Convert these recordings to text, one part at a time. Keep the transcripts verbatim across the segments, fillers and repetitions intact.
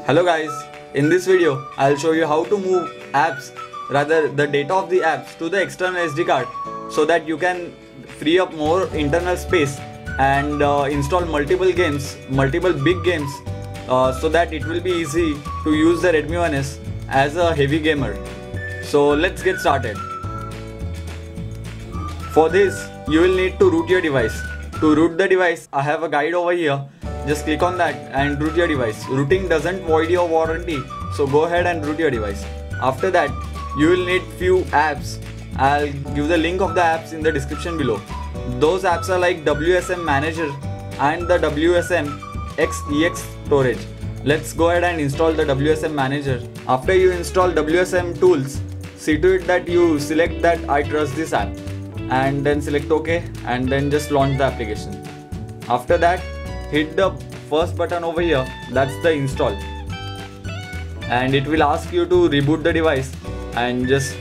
Hello guys, in this video I'll show you how to move apps, rather the data of the apps to the external S D card so that you can free up more internal space and uh, install multiple games, multiple big games uh, so that it will be easy to use the Redmi one S as a heavy gamer. So let's get started. For this you will need to root your device. To root the device, I have a guide over here. Just click on that and root your device. Rooting doesn't void your warranty, so go ahead and root your device. After that, you will need few apps. I'll give the link of the apps in the description below. Those apps are like W S M Manager and the W S M X E X Storage. Let's go ahead and install the W S M Manager. After you install W S M Tools, see to it that you select that I trust this app and then select OK and then just launch the application. After that, hit the first button over here, that's the install, and it will ask you to reboot the device. And just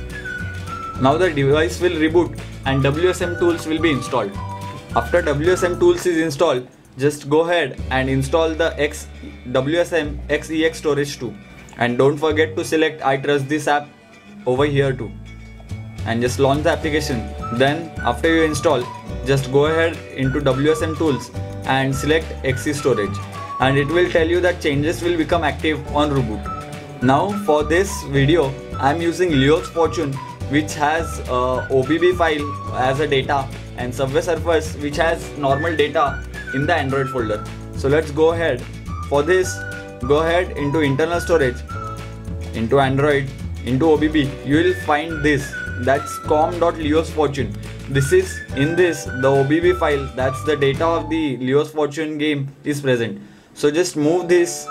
now the device will reboot and W S M Tools will be installed. After W S M Tools is installed, just go ahead and install the X W S M X E X Storage too, and don't forget to select I trust this app over here too, and just launch the application. Then after you install, just go ahead into W S M Tools and select X E Storage, and it will tell you that changes will become active on reboot. Now for this video I am using Leo's Fortune, which has a O B B file as a data, and Subway Surfers, which has normal data in the Android folder. So let's go ahead. For this, go ahead into internal storage, into Android, into O B B. You will find this, that's com.leos fortune. This is in this the O B B file, that's the data of the Leo's Fortune game is present. So just move this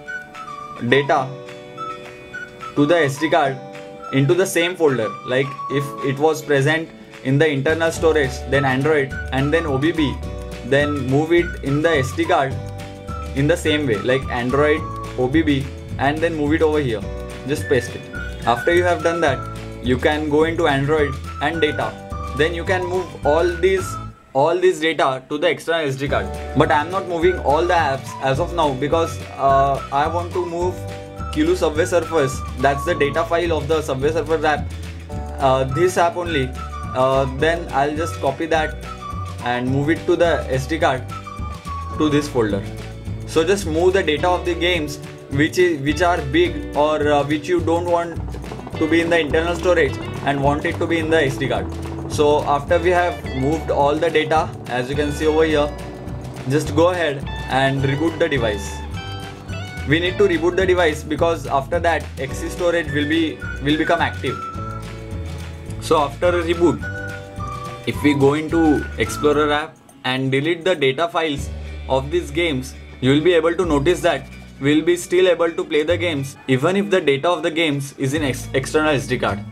data to the S D card into the same folder. Like if it was present in the internal storage, then Android and then O B B, then move it in the S D card in the same way, like Android, O B B, and then move it over here. Just paste it. After you have done that, you can go into Android and data. Then you can move all these all these data to the external S D card. But I am not moving all the apps as of now because uh, I want to move Kilo Subway Surfers. That's the data file of the Subway Surfers app. Uh, this app only. Uh, then I'll just copy that and move it to the S D card to this folder. So just move the data of the games which is which are big or uh, which you don't want to be in the internal storage and want it to be in the S D card. So after we have moved all the data, as you can see over here, just go ahead and reboot the device. We need to reboot the device because after that X E storage will be will become active. So after a reboot, if we go into Explorer app and delete the data files of these games, you will be able to notice that we will be still able to play the games even if the data of the games is in ex external S D card.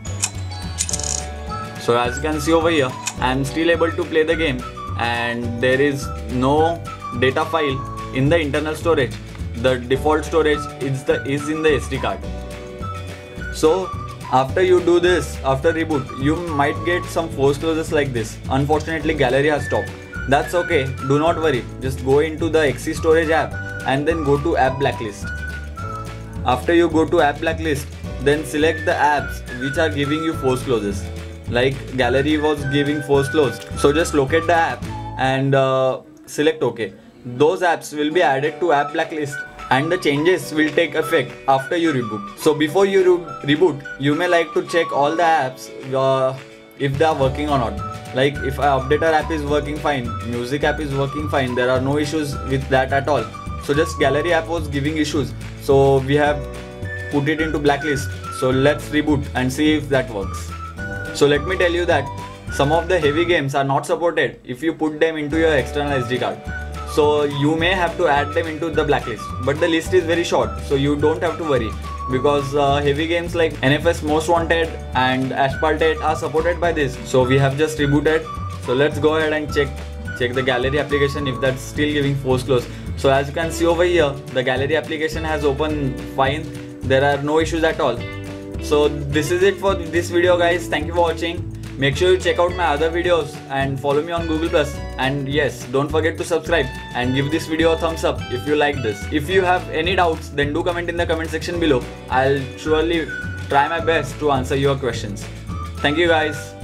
So as you can see over here, I am still able to play the game and there is no data file in the internal storage. The default storage is the is in the S D card. So after you do this, after reboot, you might get some force closes like this. Unfortunately, gallery has stopped. That's okay, do not worry. Just go into the X E Storage app and then go to app blacklist. After you go to app blacklist, then select the apps which are giving you force closes. Like gallery was giving force closed. So just locate the app and uh, select OK. Those apps will be added to app blacklist and the changes will take effect after you reboot. So before you re reboot, you may like to check all the apps uh, if they are working or not. Like if our updater app is working fine, music app is working fine, there are no issues with that at all. So just gallery app was giving issues, so we have put it into blacklist. So let's reboot and see if that works. So let me tell you that some of the heavy games are not supported if you put them into your external S D card. So you may have to add them into the blacklist, but the list is very short, so you don't have to worry because uh, heavy games like N F S Most Wanted and Asphalt eight are supported by this. So we have just rebooted. So let's go ahead and check check the gallery application if that's still giving force close. So as you can see over here, the gallery application has opened fine. There are no issues at all. So this is it for this video guys. Thank you for watching. Make sure you check out my other videos and follow me on Google Plus. And yes, don't forget to subscribe and give this video a thumbs up if you like this. If you have any doubts, then do comment in the comment section below. I'll surely try my best to answer your questions. Thank you guys.